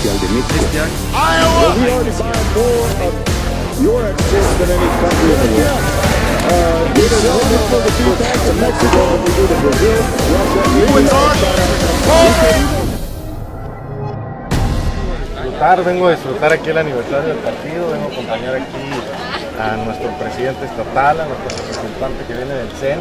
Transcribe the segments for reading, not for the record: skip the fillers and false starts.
Comercial de México. Iowa! We already buy more of your exports than any country in the world. We sell more for the beef back to Mexico than we do to Brazil, Russia, Vengo a disfrutar aquí el aniversario del partido, vengo a acompañar aquí a nuestro presidente estatal, a nuestro representante que viene del CEN,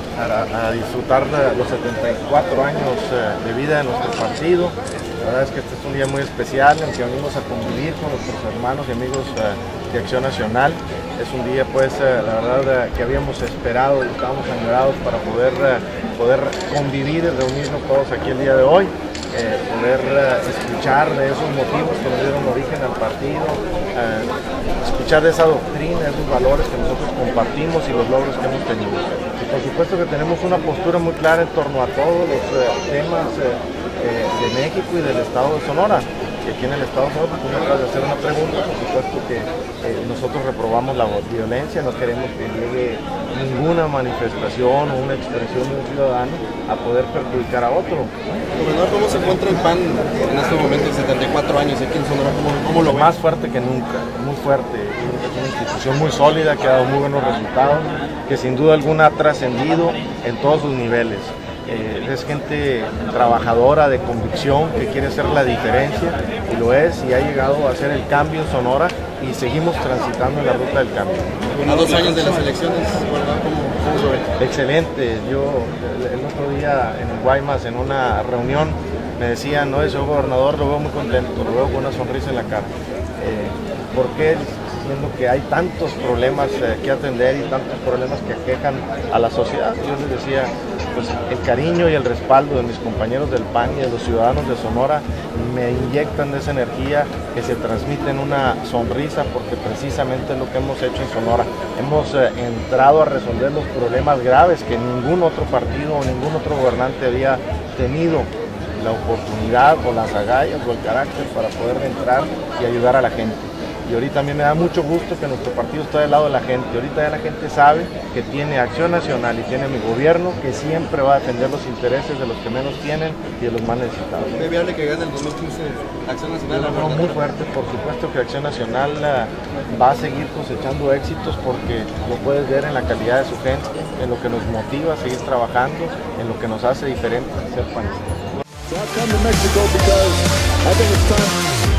a disfrutar de los 74 años de vida de nuestro partido. La verdad es que este es un día muy especial en que venimos a convivir con nuestros hermanos y amigos de Acción Nacional. Es un día, pues, la verdad, que habíamos esperado y estábamos añorados para poder convivir y reunirnos todos aquí el día de hoy. Poder escuchar de esos motivos que nos dieron origen al partido, escuchar de esa doctrina, esos valores que nosotros compartimos y los logros que hemos tenido. Y por supuesto que tenemos una postura muy clara en torno a todos los temas de México y del estado de Sonora. Y aquí en el estado de Sonora, tú me acabas de hacer una pregunta, por supuesto que nosotros reprobamos la violencia, no queremos que llegue ninguna manifestación o una expresión de un ciudadano a poder perjudicar a otro. Gobernador, ¿cómo se encuentra el PAN en este momento de 74 años aquí en Sonora? ¿Cómo lo ve? Más fuerte que nunca, muy fuerte. Es una institución muy sólida que ha dado muy buenos resultados, que sin duda alguna ha trascendido en todos sus niveles. Es gente trabajadora, de convicción, que quiere hacer la diferencia, y lo es, y ha llegado a hacer el cambio en Sonora, y seguimos transitando en la ruta del cambio. A 2 años de las elecciones, ¿cómo lo ve? Excelente. Yo el otro día en Guaymas, en una reunión, me decían, no, yo gobernador lo veo muy contento, lo veo con una sonrisa en la cara. ¿Por qué? Siendo que hay tantos problemas que atender y tantos problemas que aquejan a la sociedad. Yo les decía, pues el cariño y el respaldo de mis compañeros del PAN y de los ciudadanos de Sonora me inyectan de esa energía que se transmite en una sonrisa, porque precisamente es lo que hemos hecho en Sonora. Hemos entrado a resolver los problemas graves que ningún otro partido o ningún otro gobernante había tenido la oportunidad o las agallas o el carácter para poder entrar y ayudar a la gente. Y ahorita a mí me da mucho gusto que nuestro partido está del lado de la gente. Ahorita ya la gente sabe que tiene Acción Nacional y tiene mi gobierno, que siempre va a defender los intereses de los que menos tienen y de los más necesitados. ¿Es viable que gane el 2015 Acción Nacional? Yo lo veo muy fuerte, por supuesto que Acción Nacional va a seguir cosechando éxitos, porque lo puedes ver en la calidad de su gente, en lo que nos motiva a seguir trabajando, en lo que nos hace diferentes ser panistas. So I've come to Mexico because I think it's time